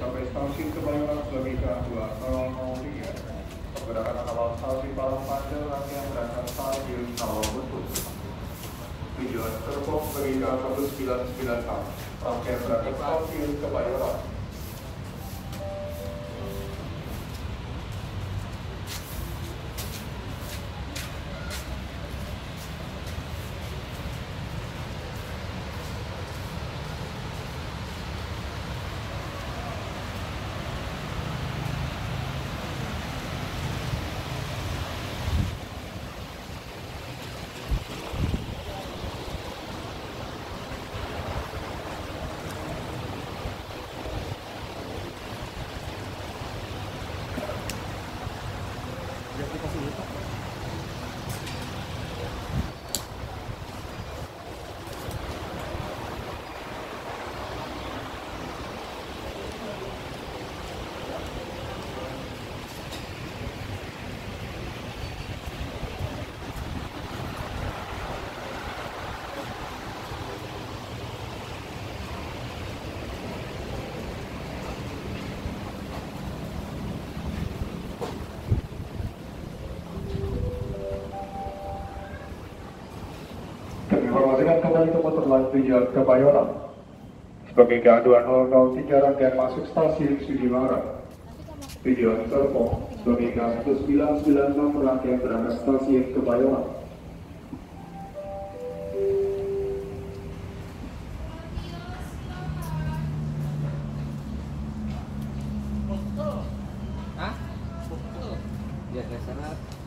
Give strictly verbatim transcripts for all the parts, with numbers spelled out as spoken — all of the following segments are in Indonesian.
sampai stasiun Kebayoran Selangika dua nol nol tiga. Pergerakan awal stasiun Parung Panjang rangkaian berangkat stasiun Sawalunto. Tujuan Serpong Selangika satu sembilan sembilan enam. Rangkaian berangkat stasiun Kebayoran. Informasikan kembali komuter lain tujuan Kebayoran. Sebagai keaduan nol nol tiga rangkaian masuk stasiun Sudimara. Tujuan Serpong sebagai K satu sembilan sembilan enam rangkaian berangkat stasiun Kebayoran. Hah? Ya, ke sana.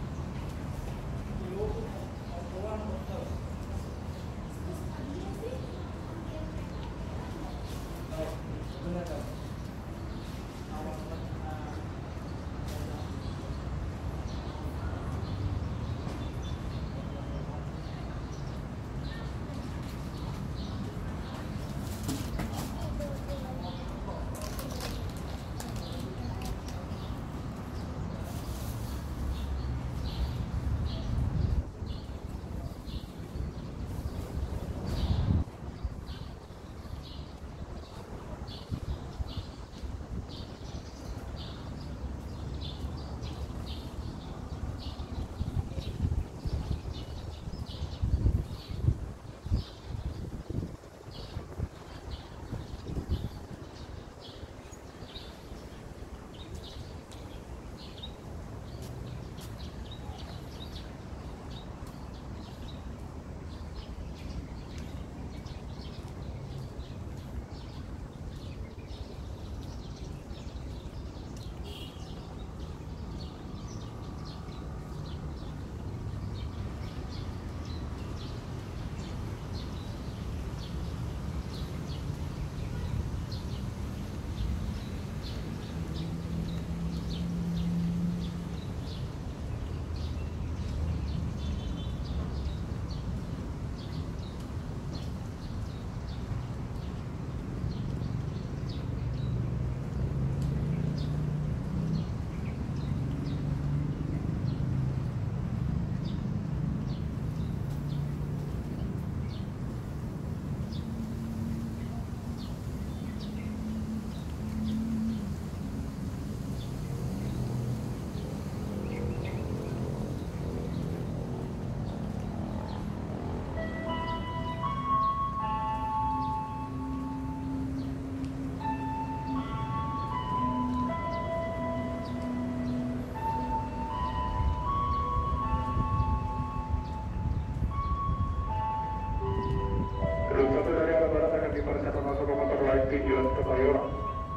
Tujuan Kebayoran.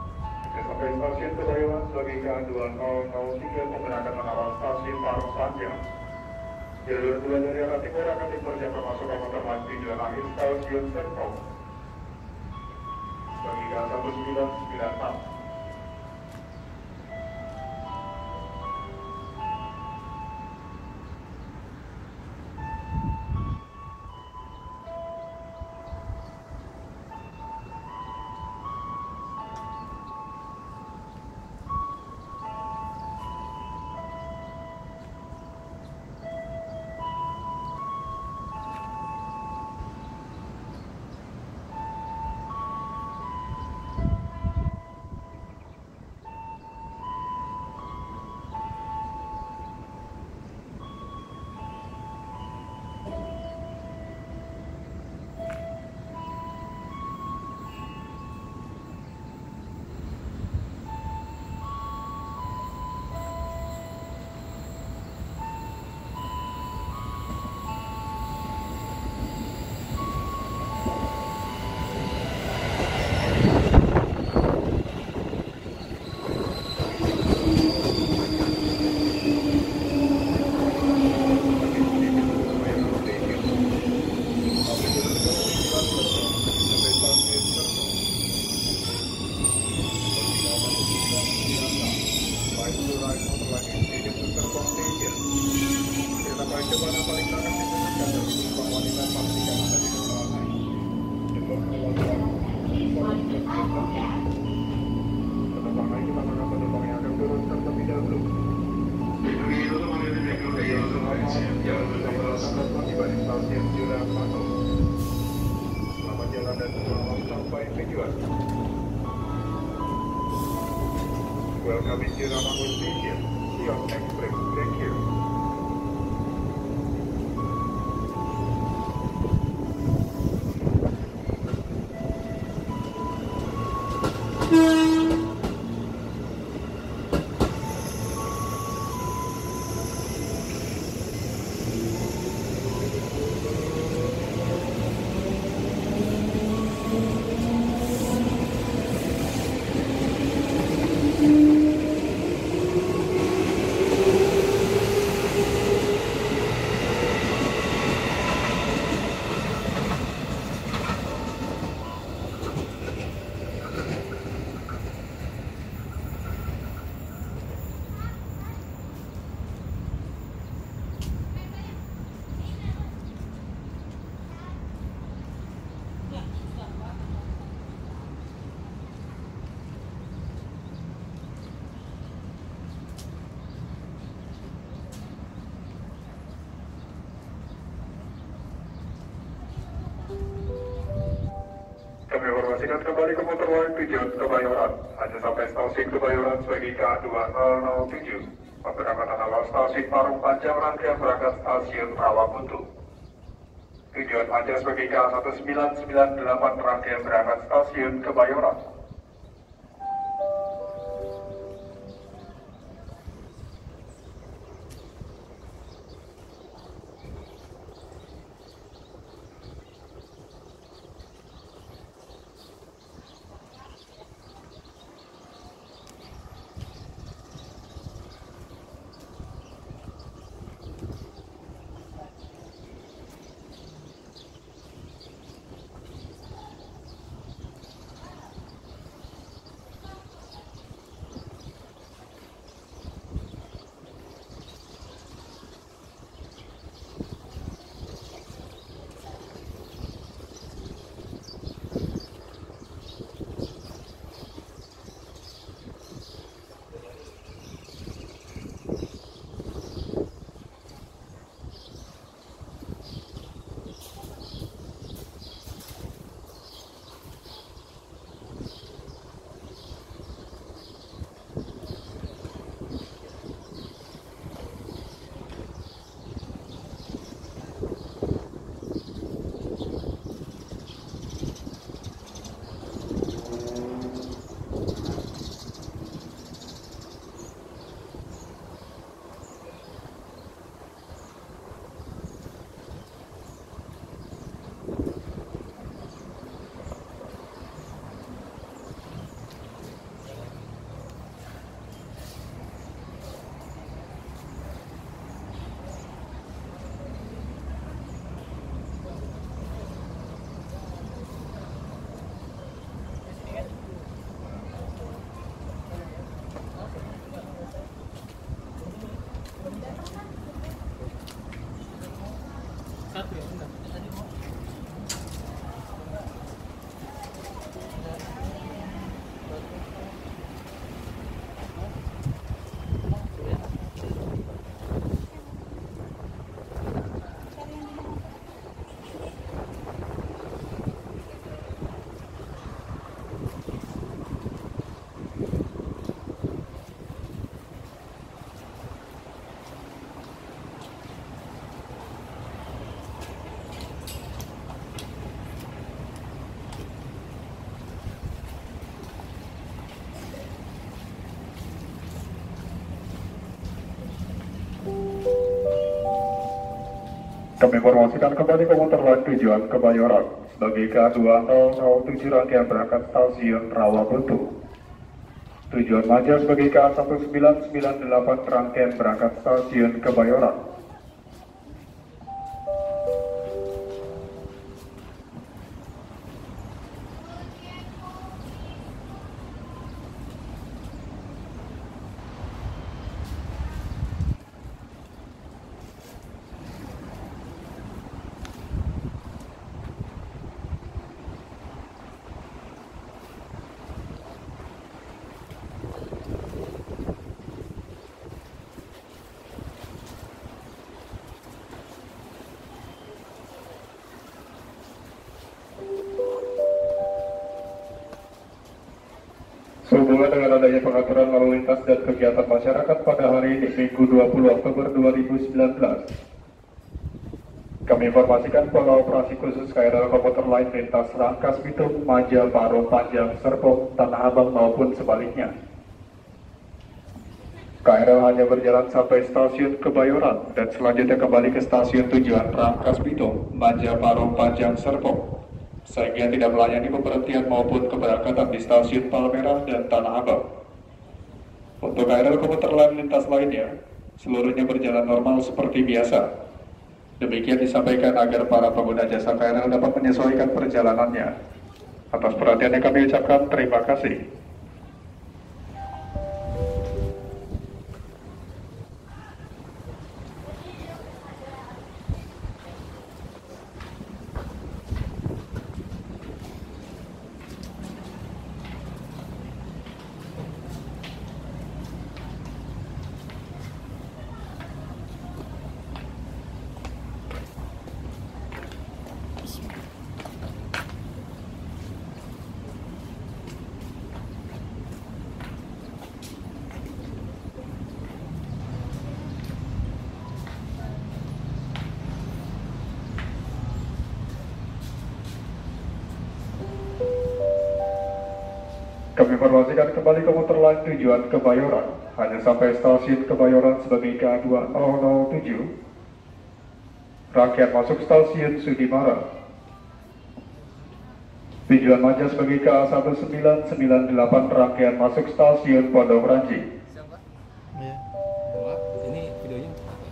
Sampai stasiun Kebayoran sebagai K dua nol nol tiga menggunakan awal stasiun Parung Panjang. Jalur dua dari arah timur akan dipersiapkan masuk komuter lain tujuan akhir stasiun Serpong. Sebagai K satu sembilan sembilan enam. Selamat jalan dan selamat sampai tujuan. Welcome to Ramangun Station. Your express. Thank you. Kami informasikan kembali komuter lain tujuan Kebayoran. Hanya sampai stasiun Kebayoran sebagai K dua nol nol tujuh. Pemberangkatan awal stasiun Parung Panjang rangkaian berangkat stasiun Rawabutu. Tujuan aja sebagai K satu sembilan sembilan delapan rangkaian berangkat stasiun Kebayoran. Kami informasikan kembali komuter lain tujuan Kebayoran sebagai K dua nol nol tujuh rangkaian berangkat stasiun Rawabutu. Tujuan Maja sebagai K satu sembilan sembilan delapan rangkaian berangkat stasiun Kebayoran. Sehubungan dengan adanya pengaturan lalu lintas dan kegiatan masyarakat pada hari ini, Minggu dua puluh Oktober dua ribu sembilan belas, kami informasikan pola operasi khusus K R L komuter lain lintas Rangkas Bitung, Maja, Parung Panjang, Serpong, Tanah Abang maupun sebaliknya. K R L hanya berjalan sampai stasiun Kebayoran dan selanjutnya kembali ke stasiun tujuan Rangkas Bitung, Maja, Parung Panjang, Serpong, sehingga tidak melayani pemberhentian maupun keberangkatan di stasiun Palmerah dan Tanah Abang. Untuk K R L komuter lain lintas lainnya, seluruhnya berjalan normal seperti biasa. Demikian disampaikan agar para pengguna jasa K R L dapat menyesuaikan perjalanannya. Atas perhatiannya kami ucapkan terima kasih. Kami informasikan kembali komuter lain tujuan Kebayoran hanya sampai stasiun Kebayoran sebagai K dua nol nol tujuh. Rangkaian masuk stasiun Sudimara. Tujuan Maja sebagai K A satu sembilan sembilan delapan, rangkaian masuk stasiun Pondok Ranji. Siapa? Ya. Wah, ini videonya.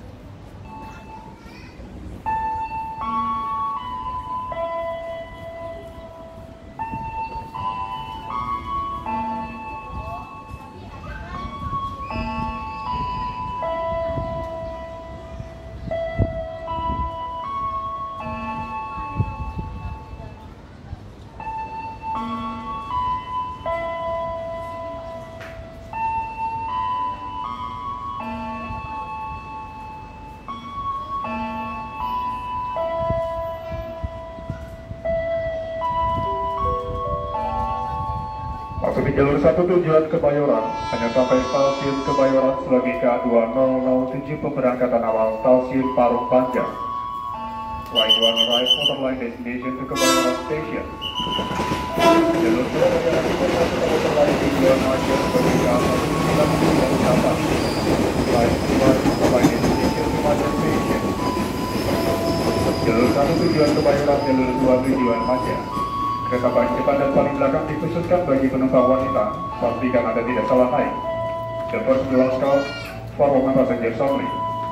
Masuk di jalur satu tujuan Kebayoran, hanya sampai stasiun Kebayoran sebagai K dua nol nol tujuh pemberangkatan awal stasiun Parung Panjang. Line one right motor line destination to Kebayoran Station. Jalur dua berjalan ke satu motor line tujuan Maja sebagai K satu sembilan sembilan delapan. Line dua motor line destination to Maja Station. Jalur satu tujuan Kebayoran, jalur dua tujuan Maja. Kereta paling depan dan paling belakang dikhususkan bagi penumpang wanita. Pastikan Anda tidak salah naik. The first belongs out for women passengers only.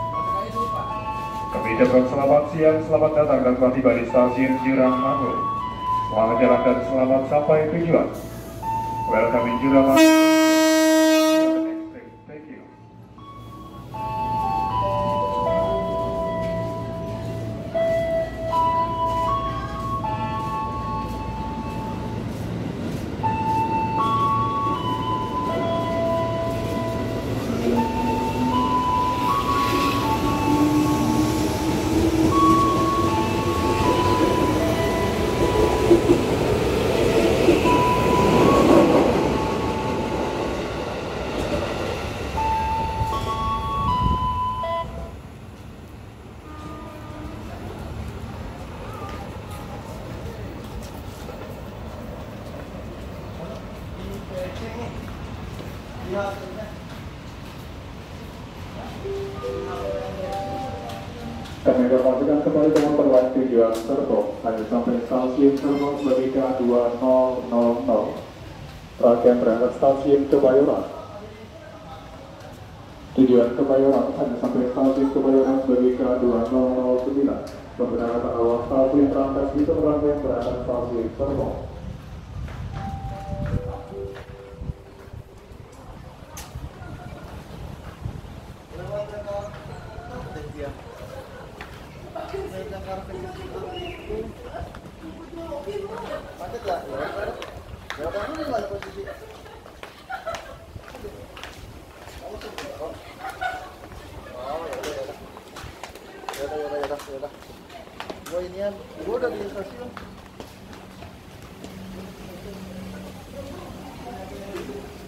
Kami ucapkan selamat siang, selamat datang dan selamat tiba di stasiun Jurang Mangun. Selamat jalan dan selamat sampai tujuan. Welcome in Jurang Mangun. Thank you. Kami informasikan kembali komuter lain tujuan Serpong hanya sampai stasiun Serpong sebagai K dua nol nol nol. Rangkaian berangkat stasiun Kebayoran. Tujuan Kebayoran hanya sampai stasiun Kebayoran sebagai K dua nol nol sembilan. Pemberangkatan awal stasiun Rangkas Bitung, rangkaian berangkat stasiun Serpong. Macet lah, ya kan ini mana posisi? Oh ya udah ya udah, ya udah ya udah ya udah. Gua inian, gua udah di stasiun.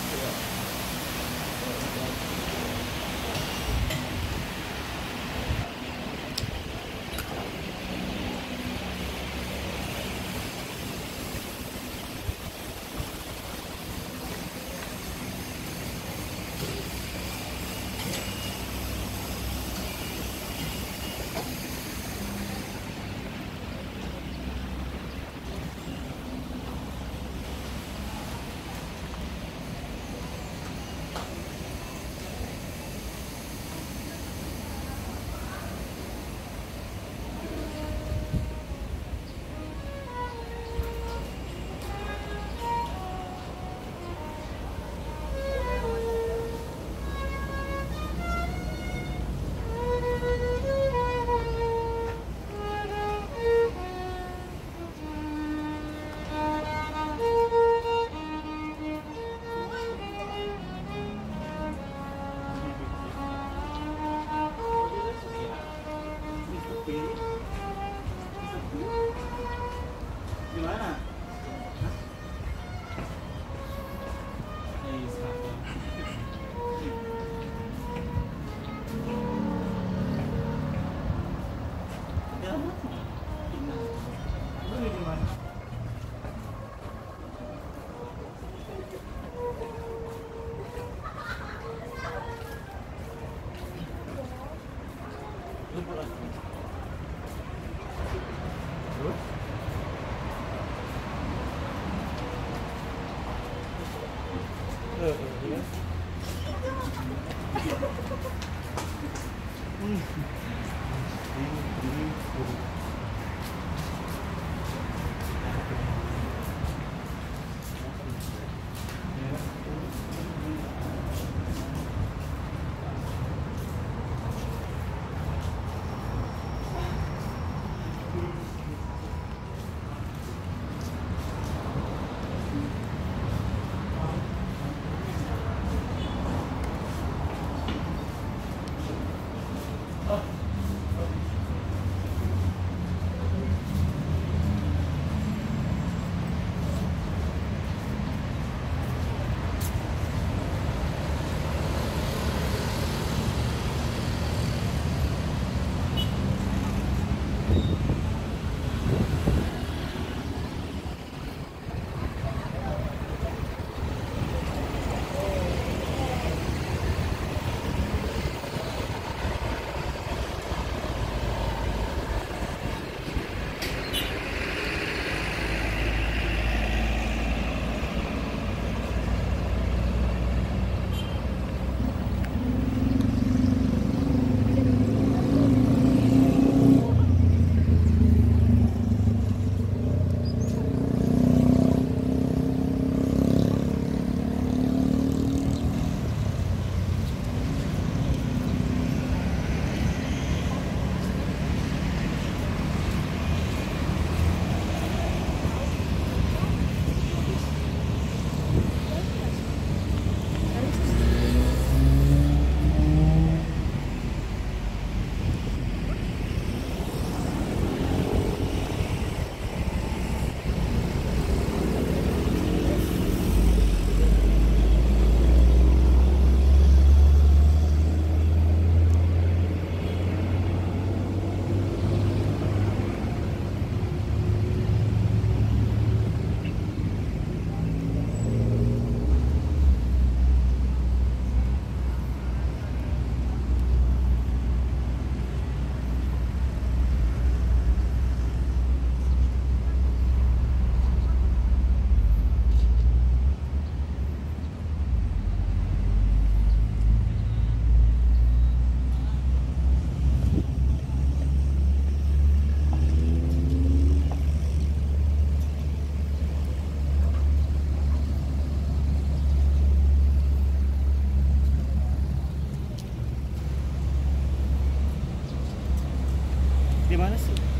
Di mana sih?